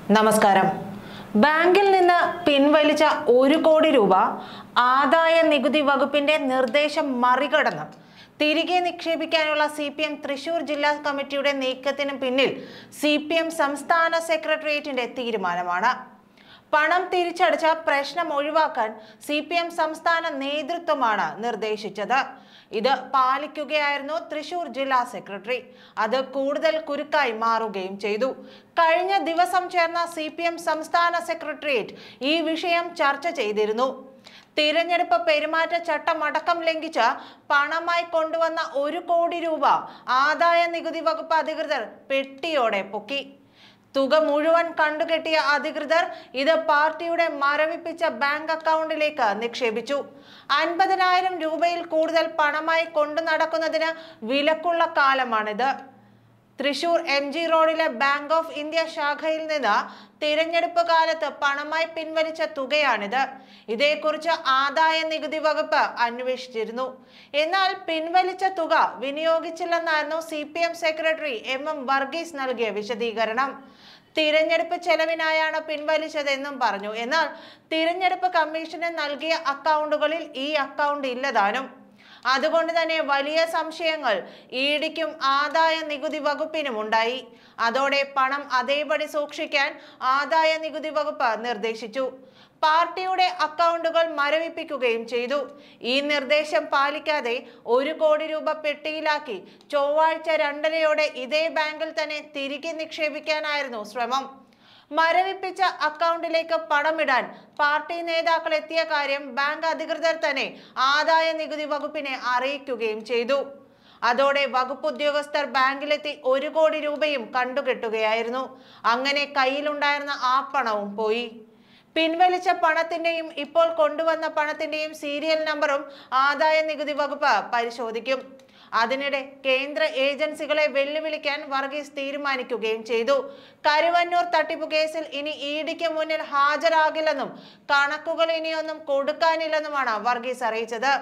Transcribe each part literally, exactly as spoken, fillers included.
നമസ്കാരം. ബാങ്കിൽ നിന്ന് പിൻവലിച്ച ഒരു കോടി രൂപ ആദായ നികുതി വകുപ്പിന്റെ നിർദ്ദേശം മറികടന്ന് തിരികെ നിക്ഷേപിക്കാനുള്ള സി പി എം തൃശൂർ ജില്ലാ കമ്മിറ്റിയുടെ നീക്കത്തിന് പിന്നിൽ സി പി എം സംസ്ഥാന സെക്രട്ടേറിയറ്റിന്റെ തീരുമാനമാണ്. പണം തിരിച്ചടച്ച പ്രശ്നം ഒഴിവാക്കാൻ സി പി എം സംസ്ഥാന നേതൃത്വമാണ് നിർദ്ദേശിച്ചത്. ഇത് പാലിക്കുകയായിരുന്നു തൃശൂർ ജില്ലാ സെക്രട്ടറി. അത് കൂടുതൽ കുരുക്കായി മാറുകയും ചെയ്തു. കഴിഞ്ഞ ദിവസം ചേർന്ന സി പി എം സംസ്ഥാന സെക്രട്ടേറിയറ്റ് ഈ വിഷയം ചർച്ച ചെയ്തിരുന്നു. തിരഞ്ഞെടുപ്പ് പെരുമാറ്റച്ചട്ടം അടക്കം ലംഘിച്ച് പണമായി കൊണ്ടുവന്ന ഒരു കോടി രൂപ ആദായ നികുതി വകുപ്പ് അധികൃതർ പെട്ടിയോടെ പൊക്കി. തുക മുഴുവൻ കണ്ടുകെട്ടിയ അധികൃതർ ഇത് പാർട്ടിയുടെ മരവിപ്പിച്ച ബാങ്ക് അക്കൗണ്ടിലേക്ക് നിക്ഷേപിച്ചു. അൻപതിനായിരം രൂപയിൽ കൂടുതൽ പണമായി കൊണ്ടു നടക്കുന്നതിന് വിലക്കുള്ള കാലമാണിത്. തൃശൂർ എം ജി റോഡിലെ ബാങ്ക് ഓഫ് ഇന്ത്യ ശാഖയിൽ നിന്ന് തിരഞ്ഞെടുപ്പ് കാലത്ത് പണമായി പിൻവലിച്ച തുകയാണിത്. ഇതേക്കുറിച്ച് ആദായ നികുതി വകുപ്പ് അന്വേഷിച്ചിരുന്നു. എന്നാൽ പിൻവലിച്ച തുക വിനിയോഗിച്ചില്ലെന്നായിരുന്നു C P M secretary M M Varghese നൽകിയ വിശദീകരണം. തിരഞ്ഞെടുപ്പ് ചെലവിനായാണ് പിൻവലിച്ചതെന്നും പറഞ്ഞു. എന്നാൽ തിരഞ്ഞെടുപ്പ് കമ്മീഷന് നൽകിയ അക്കൗണ്ടുകളിൽ ഈ അക്കൗണ്ട് ഇല്ലതാനും. അതുകൊണ്ട് തന്നെ വലിയ സംശയങ്ങൾ ഇ ഡിക്കും ആദായ നികുതി വകുപ്പിനും ഉണ്ടായി. അതോടെ പണം അതേപടി സൂക്ഷിക്കാൻ ആദായ നികുതി വകുപ്പ് നിർദ്ദേശിച്ചു. പാർട്ടിയുടെ അക്കൗണ്ടുകൾ മരവിപ്പിക്കുകയും ചെയ്തു. ഈ നിർദ്ദേശം പാലിക്കാതെ ഒരു കോടി രൂപ പെട്ടിയിലാക്കി ചൊവ്വാഴ്ച രണ്ടരയോടെ ഇതേ ബാങ്കിൽ തന്നെ തിരികെ നിക്ഷേപിക്കാനായിരുന്നു ശ്രമം. മരവിപ്പിച്ച അക്കൗണ്ടിലേക്ക് പണമിടാൻ പാർട്ടി നേതാക്കൾ എത്തിയ കാര്യം ബാങ്ക് അധികൃതർ തന്നെ ആദായ നികുതി വകുപ്പിനെ അറിയിക്കുകയും ചെയ്തു. അതോടെ വകുപ്പ് ഉദ്യോഗസ്ഥർ ബാങ്കിലെത്തി ഒരു കോടി രൂപയും കണ്ടുകെട്ടുകയായിരുന്നു. അങ്ങനെ കയ്യിലുണ്ടായിരുന്ന ആ പണവും പോയി. പിൻവലിച്ച പണത്തിന്റെയും ഇപ്പോൾ കൊണ്ടുവന്ന പണത്തിന്റെയും സീരിയൽ നമ്പറും ആദായ നികുതി വകുപ്പ് പരിശോധിക്കും. അതിനിടെ കേന്ദ്ര ഏജൻസികളെ വെല്ലുവിളിക്കാൻ വർഗീസ് തീരുമാനിക്കുകയും ചെയ്തു. കരുവന്നൂർ തട്ടിപ്പ് കേസിൽ ഇനി ഇ ഡിക്ക് മുന്നിൽ ഹാജരാകില്ലെന്നും കണക്കുകൾ ഇനിയൊന്നും കൊടുക്കാനില്ലെന്നുമാണ് വർഗീസ് അറിയിച്ചത്.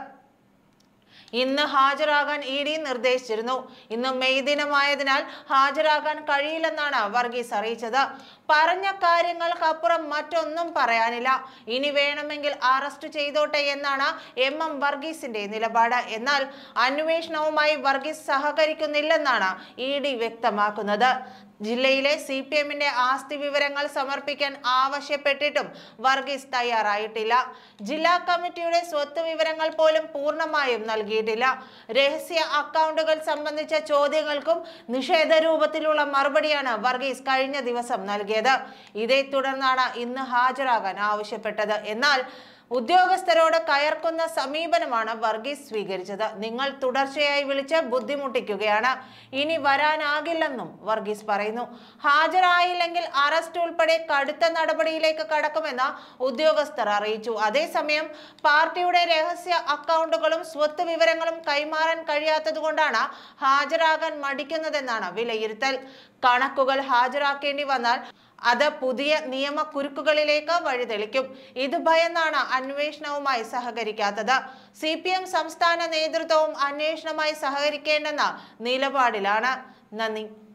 ഇന്ന് ഹാജരാകാൻ ഇ ഡി നിർദ്ദേശിച്ചിരുന്നു. ഇന്ന് മെയ് ദിനമായതിനാൽ ഹാജരാകാൻ കഴിയില്ലെന്നാണ് വർഗീസ് അറിയിച്ചത്. പറഞ്ഞ കാര്യങ്ങൾക്കപ്പുറം മറ്റൊന്നും പറയാനില്ല. ഇനി വേണമെങ്കിൽ അറസ്റ്റ് ചെയ്തോട്ടെ എന്നാണ് എം എം വർഗീസിന്റെ നിലപാട്. എന്നാൽ അന്വേഷണവുമായി വർഗീസ് സഹകരിക്കുന്നില്ലെന്നാണ് ഇ ഡി വ്യക്തമാക്കുന്നത്. ജില്ലയിലെ സി പി എമ്മിന്റെ ആസ്തി വിവരങ്ങൾ സമർപ്പിക്കാൻ ആവശ്യപ്പെട്ടിട്ടും വർഗീസ് തയ്യാറായിട്ടില്ല. ജില്ലാ കമ്മിറ്റിയുടെ സ്വത്ത് വിവരങ്ങൾ പോലും പൂർണ്ണമായും നൽകിയിട്ടില്ല. രഹസ്യ അക്കൗണ്ടുകൾ സംബന്ധിച്ച ചോദ്യങ്ങൾക്കും നിഷേധ രൂപത്തിലുള്ള മറുപടിയാണ് വർഗീസ് കഴിഞ്ഞ ദിവസം നൽകിയത്. ഇതേ തുടർന്നാണ് ഇന്ന് ഹാജരാകാൻ ആവശ്യപ്പെട്ടത്. എന്നാൽ ഉദ്യോഗസ്ഥരോട് കയർക്കുന്ന സമീപനമാണ് വർഗീസ് സ്വീകരിച്ചത്. നിങ്ങൾ തുടർച്ചയായി വിളിച്ച് ബുദ്ധിമുട്ടിക്കുകയാണ്, ഇനി വരാനാകില്ലെന്നും വർഗീസ് പറയുന്നു. ഹാജരായില്ലെങ്കിൽ അറസ്റ്റ് ഉൾപ്പെടെ കടുത്ത നടപടിയിലേക്ക് കടക്കുമെന്ന് ഉദ്യോഗസ്ഥർ അറിയിച്ചു. അതേസമയം പാർട്ടിയുടെ രഹസ്യ അക്കൗണ്ടുകളും സ്വത്ത് വിവരങ്ങളും കൈമാറാൻ കഴിയാത്തത് കൊണ്ടാണ് ഹാജരാകാൻ മടിക്കുന്നതെന്നാണ് വിലയിരുത്തൽ. കണക്കുകൾ ഹാജരാക്കേണ്ടി വന്നാൽ അത് പുതിയ നിയമ കുരുക്കുകളിലേക്ക് വഴിതെളിക്കും. ഇത് ഭയന്നാണ് അന്വേഷണവുമായി സഹകരിക്കാത്തത്. സി പി എം സംസ്ഥാന നേതൃത്വവും അന്വേഷണവുമായി സഹകരിക്കേണ്ടെന്ന നിലപാടിലാണ്. നന്ദി.